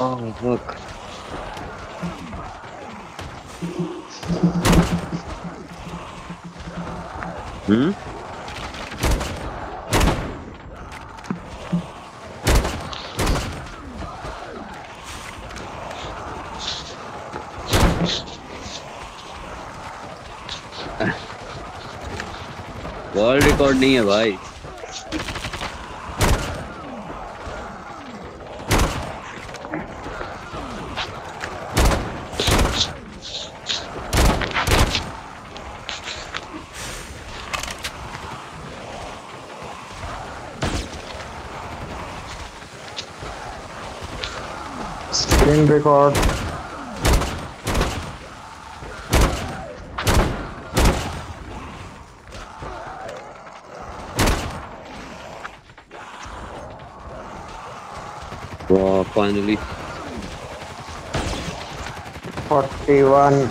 Oh, look. Hmm? World record नहीं है भाई। Screen record. वाह, फाइनली 41।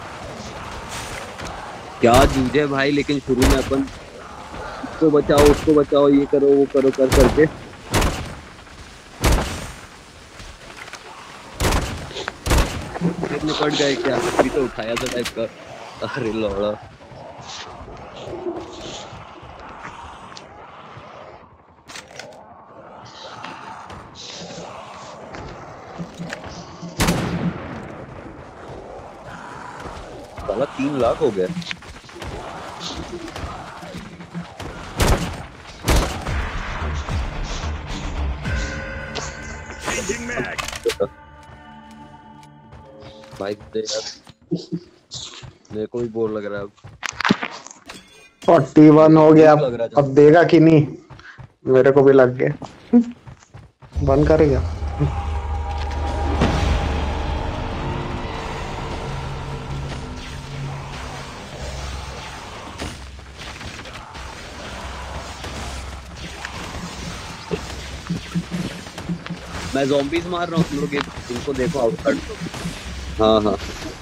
क्या जूझे भाई, लेकिन शुरू में अपन इसको बचाओ उसको बचाओ, ये करो वो करो कर करके फिर निपट गए। क्या अभी तो उठाया था टाइप का। अरे लौड़ा। साला 3 लाख हो गया। भाई दे यार, मेरे को भी बोर लग रहा है अब। 41 हो गया। लग रहा अब देगा कि नहीं? मेरे को भी लग गया। बंद करेगा। मैं ज़ॉम्बीज मार रहा हूँ, तुम लोग इनको देखो आउटकट। हाँ हाँ,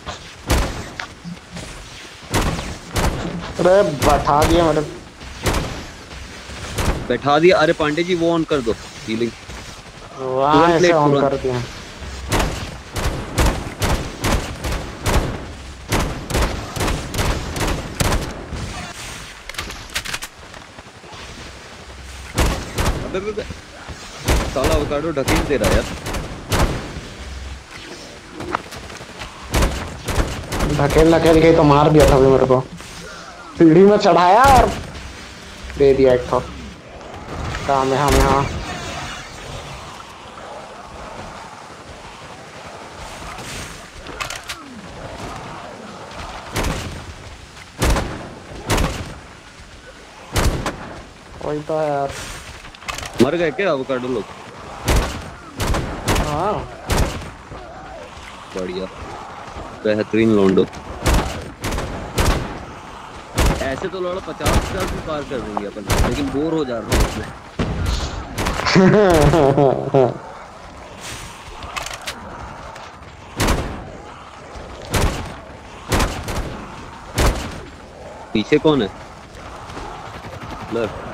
अरे बैठा दिया मेरे। बैठा दिया। अरे पांडे जी वो ऑन कर दो, हीलिंग वहाँ ऐसे ऑन कर दिया। अबे साला अवोकाडो ढकेल दे रहा है यार। ढकेल ढकेल के तो मार दिया था अभी मेरे को। सीढ़ी में चढ़ाया और दे दिया एक तो। काम है हमें। हाँ वही तो है यार। मर गए क्या अवोकाडो लोग? हाँ बढ़िया, बेहतरीन लोंडो। ऐसे तो लौड़ा 50 भी पार कर देंगे अपन, लेकिन बोर हो जा रहा हूँ उसमें। पीछे कौन है? लेफ्ट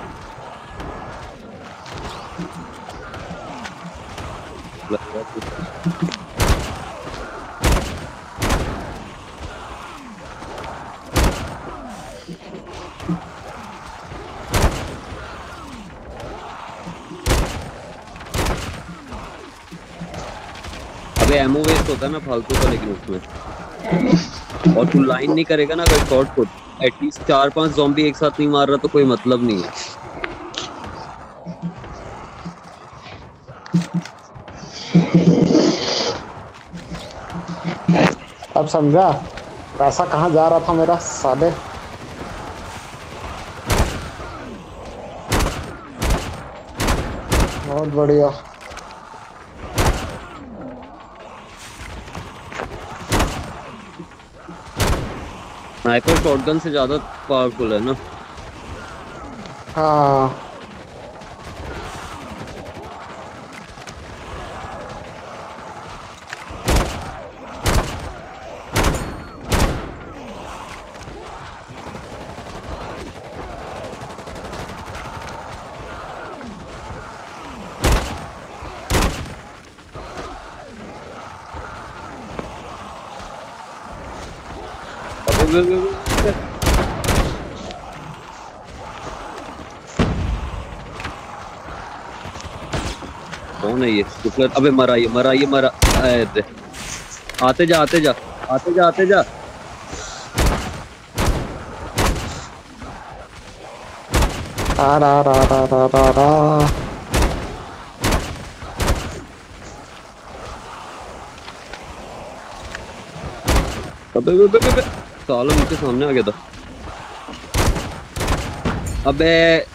अबे एमओ वेस्ट होता है ना फालतू का, लेकिन उसमें और तू लाइन नहीं करेगा ना अगर शॉर्ट पुट, एटलीस्ट 4-5 ज़ॉम्बी एक साथ नहीं मार रहा तो कोई मतलब नहीं है। अब समझा पैसा कहाँ जा रहा था मेरा साले। बहुत बढ़िया। स्नाइपर शॉटगन से ज्यादा पावरफुल है ना। हाँ कौन है ये शुक्लर? अबे मरा ये मरा। अरे आते जा आते जा आते जा आते जा। रा रा रा रा रा रा रा। अबे साला मुझे सामने आ गया था। अबे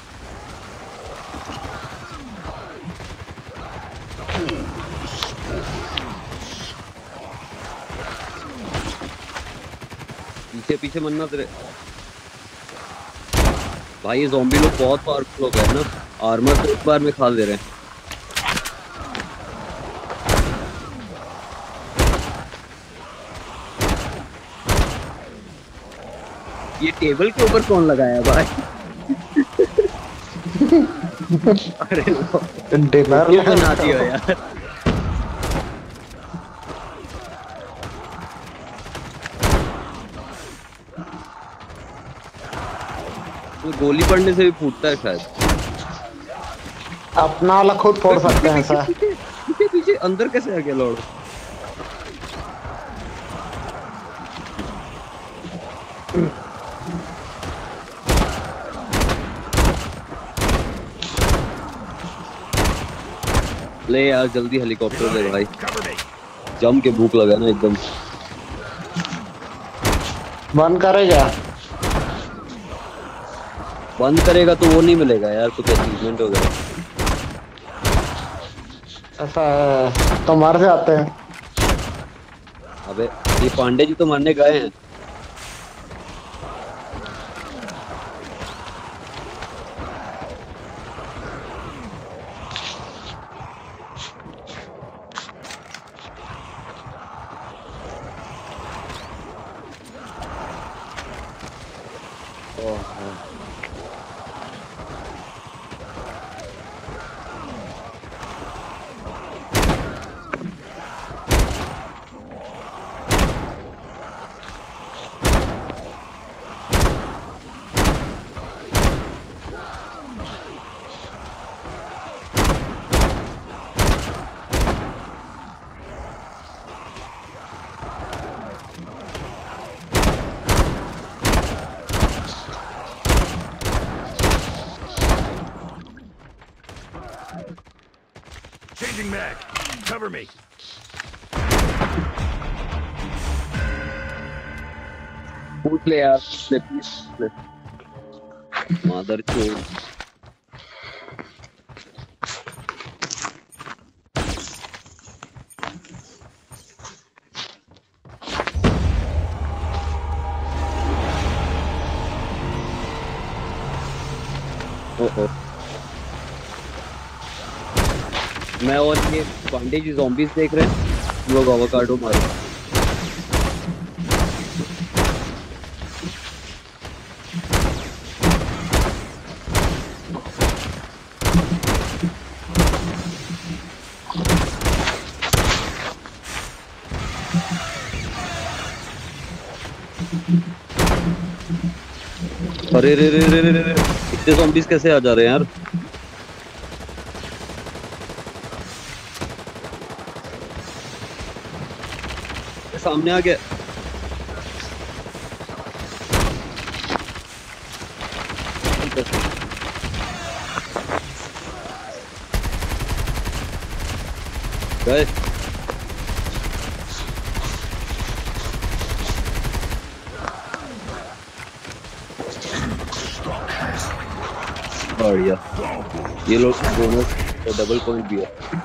पीछे पीछे मरना तेरे भाई। ये ज़ॉम्बी लोग बहुत पावरफुल हो गए ना, आर्मर तो एक बार में खा दे रहे हैं। ये टेबल के ऊपर कौन लगाया भाई? अरे डिनर ये बना दिया यार। तो गोली पड़ने से भी फूटता है शायद। अपना वाला खुद फोड़ सकते हैं सर। पीछे पीछे अंदर कैसे आ गया लॉर्ड? ले यार जल्दी हेलीकॉप्टर ले भाई, जम के भूख लगा ना एकदम। बंद करेगा? बंद करेगा तो वो नहीं मिलेगा यार कुछ अचीवमेंट वगैरह। ऐसा है तो मर जाते हैं। अबे ये पांडे जी तो मरने गए हैं। Changing mag. Cover me. पूछ ले यार, पूछ ले। मादर चोद। ओहो मैं और ये पांडे जी ज़ॉम्बीज देख रहे हैं, लोग एवोकाडो मारो। अरे रे रे रे रे रे इतने ज़ॉम्बीज कैसे आ जा रहे हैं यार? सामने आ गया। गए बढ़िया। ये लोग बोनस तो डबल पॉइंट भी है।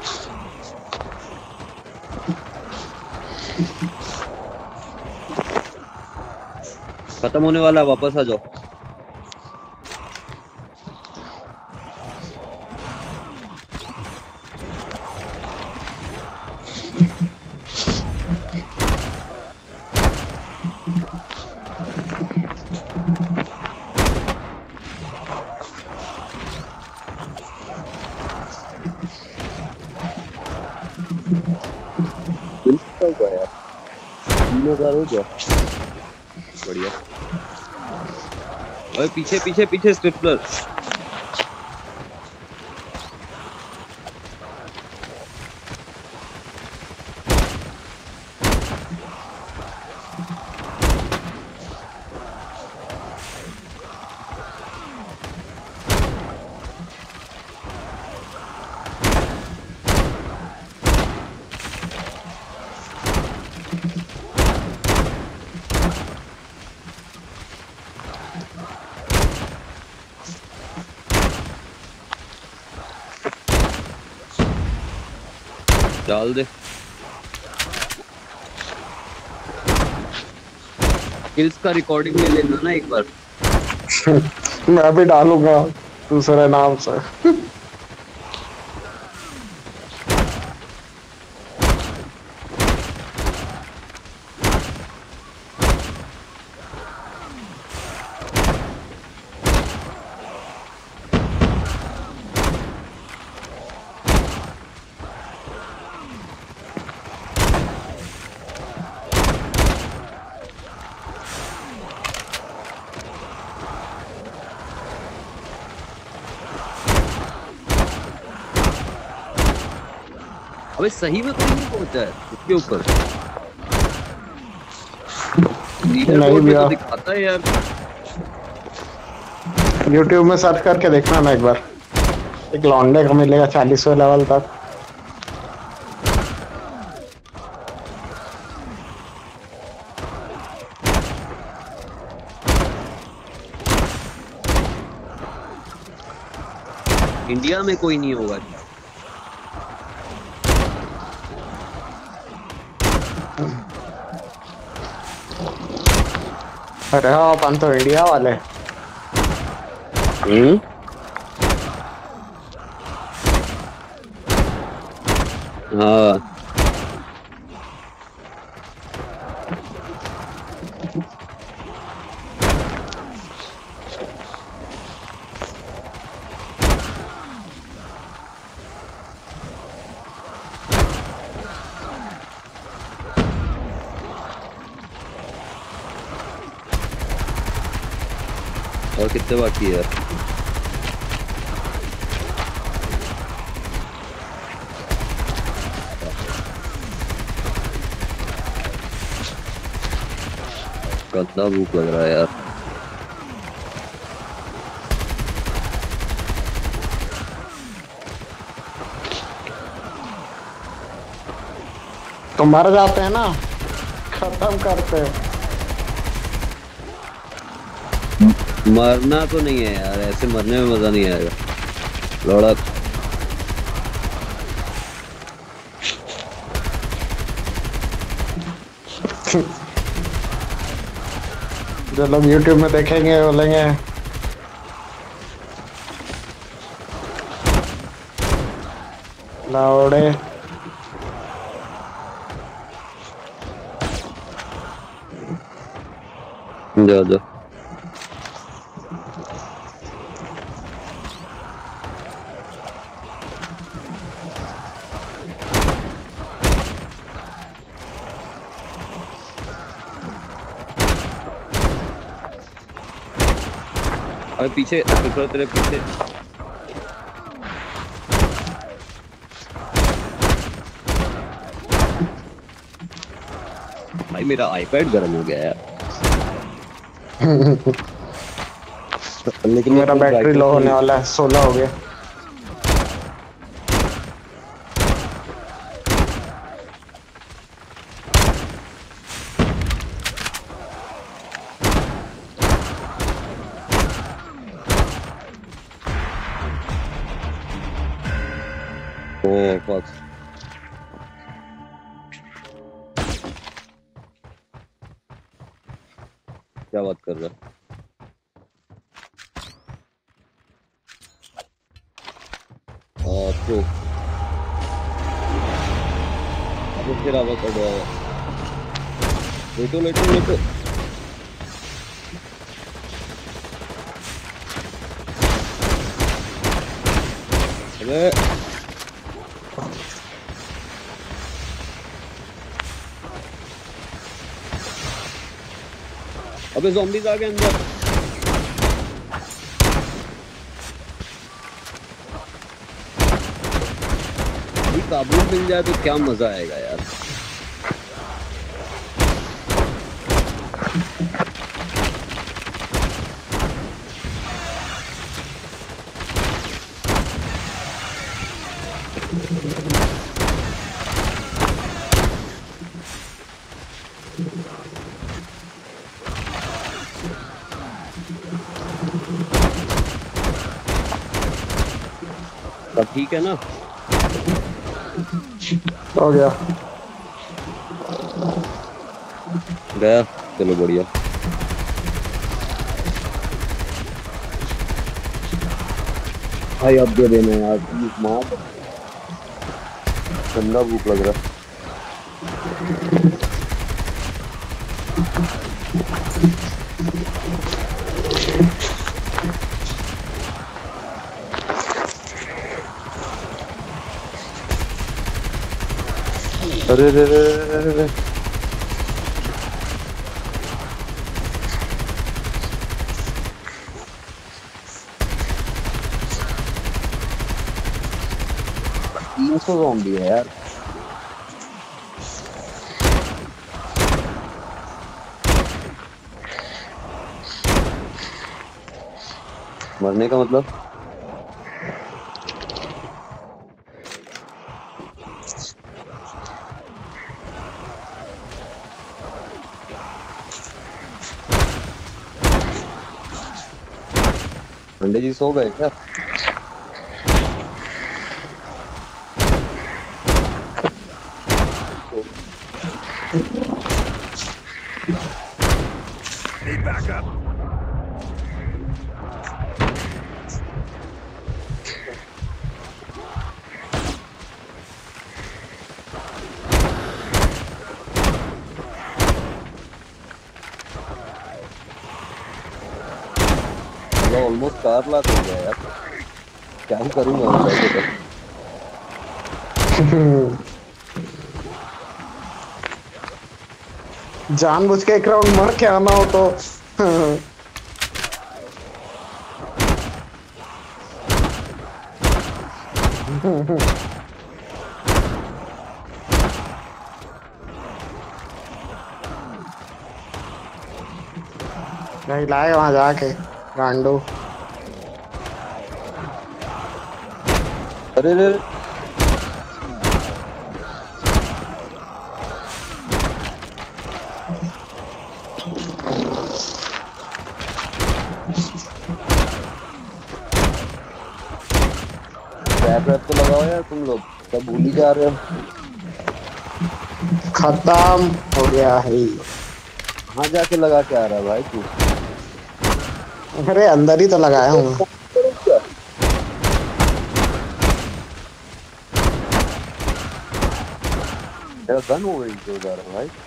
खत्म होने वाला है, वापस आ जाओ। हो गया 3000 हो गया। बढ़िया। अबे पीछे पीछे पीछे स्ट्रिपलर। डाल दे। किल्स का रिकॉर्डिंग ले लेना ना एक बार। मैं भी डालूंगा दूसरे नाम से। अबे सही में कोई नहीं पहुंचा है उसके ऊपर। लीडर नहीं बोर्ड में भैया, तो दिखाता है यार। यूट्यूब में सर्च करके देखना ना एक बार। एक लौंडे को मिलेगा 40वें लेवल तक। इंडिया में कोई नहीं होगा। अरे हाँ, अपन तो इंडिया वाले। हाँ और कितने बाकी है यार। गंदा भूख लग रहा है यार। तो मर जाते हैं ना, खत्म करते हैं। मरना तो नहीं है यार, ऐसे मरने में मजा नहीं आएगा। लड़क जो लोग यूट्यूब में देखेंगे बोलेंगे लौड़े। जा जा। अबे पीछे तेरे पीछे। भाई मेरा आईपैड गर्म हो गया यार। लेकिन मेरा बैटरी लो होने वाला है, 16 हो गया। Oh fuck. क्या बात कर रहा है? प्रो अब फिर आवाज कर रहा है। लेटो लेटो लेटो। अबे अबे zombies आ गए अंदर। ये काबू मिल जाए तो क्या मजा आएगा यार। सब ठीक है ना? हो गया। गया, चलो बढ़िया। भाई अब दे देना यार प्लीज माँ, ठंडा भूख लग रहा है। अरे रे रे रे रे रे। ज़ॉम्बी है यार। मरने का मतलब पंडित जी सो गए क्या? Need backup. ऑलमोस्ट 4 लाख हो गया यार। क्या ही करूंगा मैं पैसे का। जानबूझ के एक राउंड मर के आना हो तो नहीं लाएगा वहां जाके गांडू। अरे रे ट्रैप तो लगाओ यार, तुम लोग सब भूल ही जा रहे हो। खत्म हो गया है। कहाँ जाके लगा के आ रहा है भाई तू? अरे अंदर ही तो लगाया हूँ। तेरा गन हो गई जो जा रहा भाई।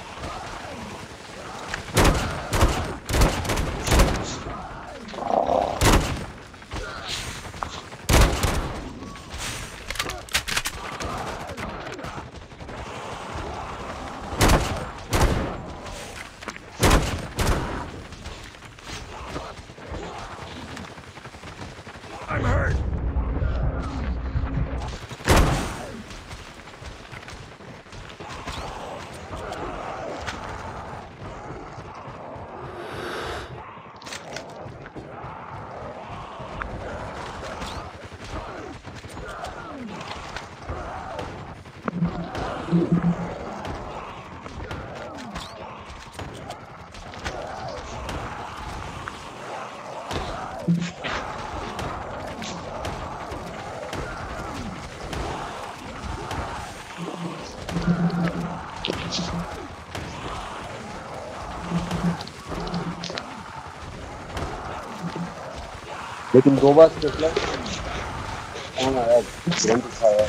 I'm hurt. लेकिन 2 बार स्ट्रिपलर कौन आया? तुरंत उठाया।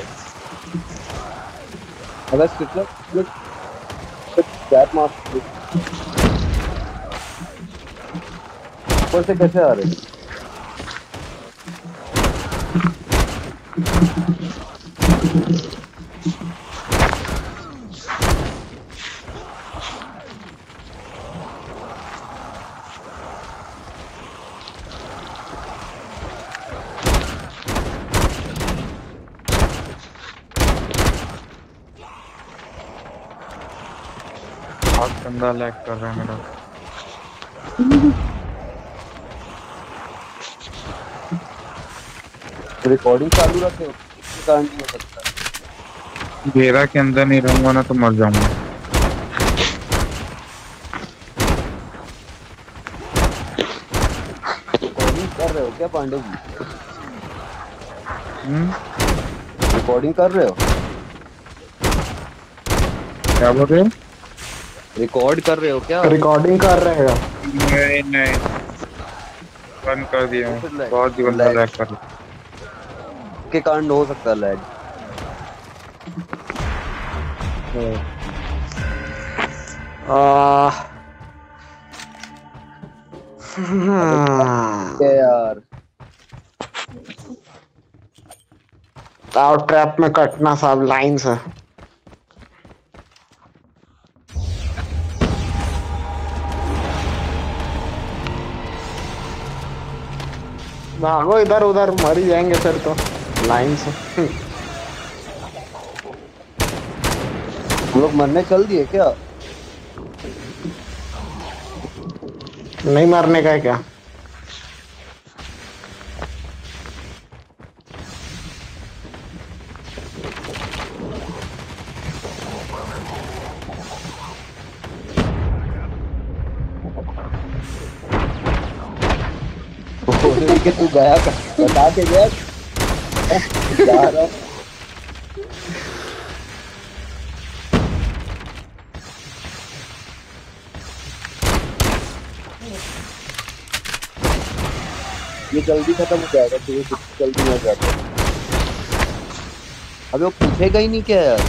अगर स्ट्रिपलर बैट मार ऊपर से कैसे आ रहे हैं? बंदा लैग कर रहा है मेरा। रिकॉर्डिंग चालू रखे हो, इसके कारण भी हो सकता है। घेरा के अंदर नहीं रहूंगा ना तो मर जाऊंगा। रिकॉर्डिंग कर रहे हो क्या पांडे जी? हम्म, रिकॉर्डिंग कर रहे हो? क्या बोल रहे हो? रिकॉर्ड कर रहे हो क्या? रिकॉर्डिंग कर रहे हो? नहीं नहीं, बंद कर दिया तो हूँ। फिर लैग बहुत ही बंदा लैग लैग कर रहा के कारण हो सकता है लैग। है। क्या यार, आउट ट्रैप में कटना सब लाइन से। भागो इधर उधर, मर ही जाएंगे फिर तो लाइन से। हम लोग मरने चल दिए क्या? नहीं मरने का है क्या? बोले कि तू गया का बता के गया जा रहा हूं। ये जल्दी खत्म हो जाएगा तो ये जल्दी मर जाता है। अबे वो पूछेगा ही नहीं क्या यार?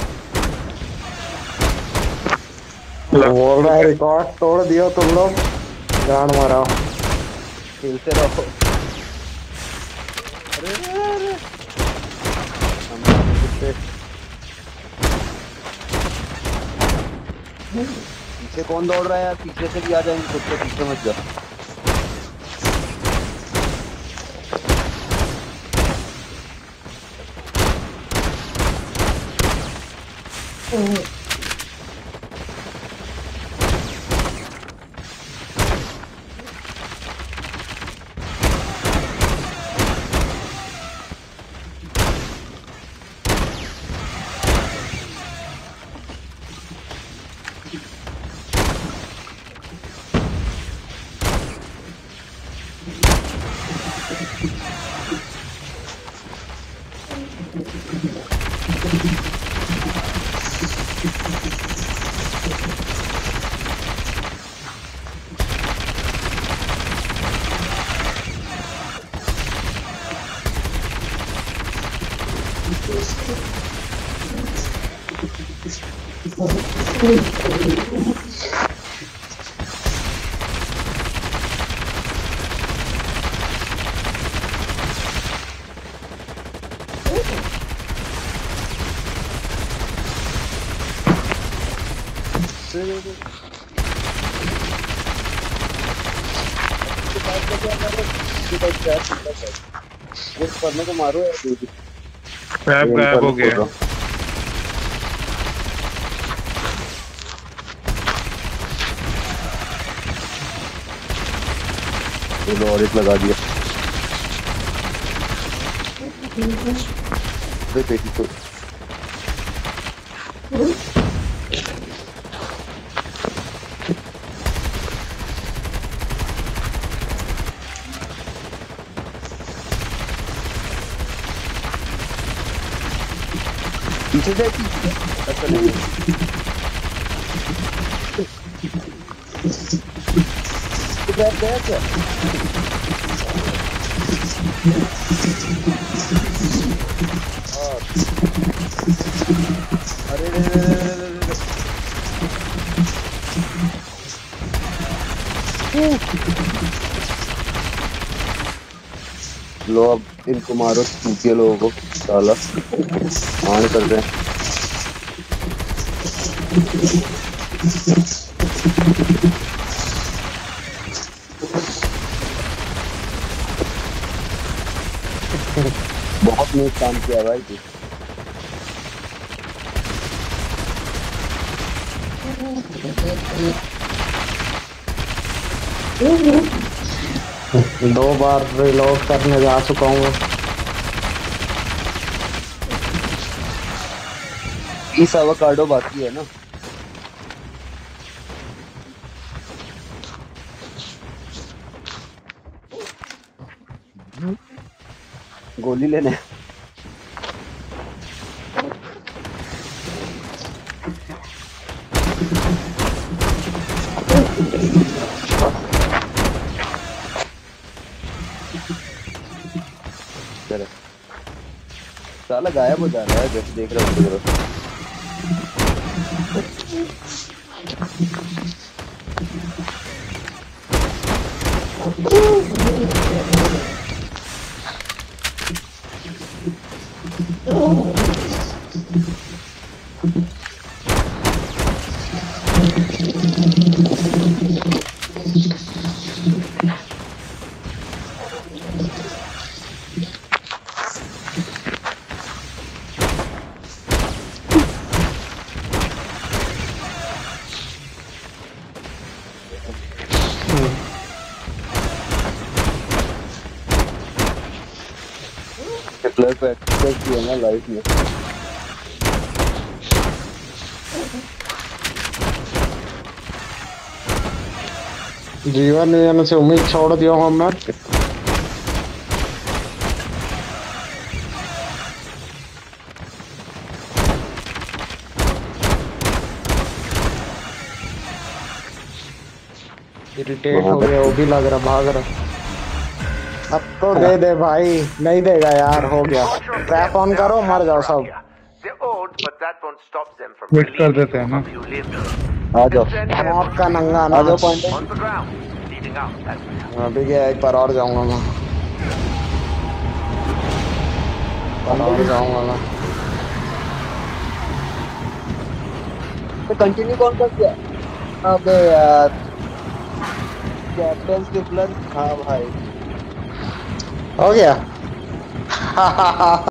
बोल रहा है रिकॉर्ड तोड़ दियो तुम लोग, जान मारा। खेलते रहो। अरे अरे पीछे कौन दौड़ रहा है यार? पीछे से भी आ जाएंगे, खुद से पीछे मत जा। पढ़ने को मारो यार। ट्रैप गायब हो गया। और एक लगा दिया। पेटी तो पीछे से अच्छा नहीं तो बैठ गया क्या? अरे लो अब इनको मारो, चूतिए लोगों को साला मान कर रहे हैं। बहुत नीच काम किया भाई तू। दो बार रिलोड करने जा चुका हूँ। इस एवोकाडो बाकी है ना। गोली लेने चलो साला गायब हो जा रहा है जैसे देख रहा हूँ। हिटलर को एक्सप्रेस किया ना लाइफ में। जीवन जीने से उम्मीद छोड़ दिया हूँ मैं। इरिटेट हो गया, वो भी लग रहा भाग रहा। अब तो दे दे भाई, नहीं देगा यार, हो गया। ट्रैप ऑन करो, मर जाओ सब। वेट कर देते हैं ना। आ जाओ मौत का नंगा आ जाओ नाच। पॉइंट। अभी क्या, एक बार और जाऊंगा मैं, और जाऊंगा मैं। तो कंटिन्यू कौन कर दिया? अबे यार कैप्टन स्टिफलर। हाँ भाई हो गया।